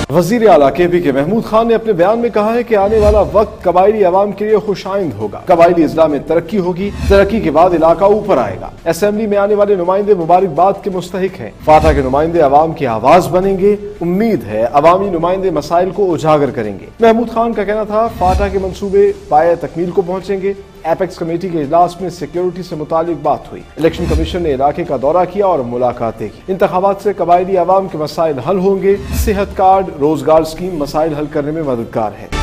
वजीर आला KPK महमूद खान ने अपने बयान में कहा है कि आने वाला वक्त कबायली अवाम के लिए खुशाइंद होगा। कबायली इजला में तरक्की होगी, तरक्की के बाद इलाका ऊपर आएगा। असेंबली में आने वाले नुमाइंदे मुबारकबाद के मुस्तहिक हैं। फाटा के नुमाइंदे अवाम की आवाज बनेंगे। उम्मीद है अवामी नुमाइंदे मसाइल को उजागर करेंगे। महमूद खान का कहना था फाटा के मंसूबे पाए तकमील को पहुंचेंगे। एपेक्स कमेटी के इजलास में सिक्योरिटी से मुतालिक बात हुई। इलेक्शन कमीशन ने इलाके का दौरा किया और मुलाकातें की। इंतखाबात से कबायली अवाम के मसाइल हल होंगे। सेहत कार्ड, रोजगार स्कीम मसाइल हल करने में मददगार है।